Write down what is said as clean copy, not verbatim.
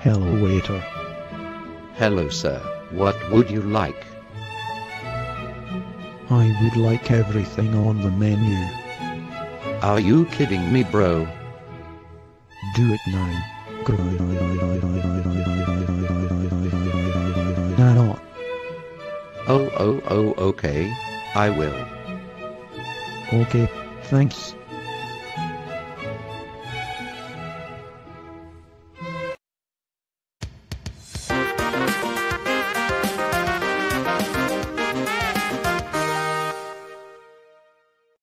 Hello, waiter. Hello, sir. What would you like? I would like everything on the menu. Are you kidding me, bro? Do it now. Not. Oh, okay. I will. Okay, thanks.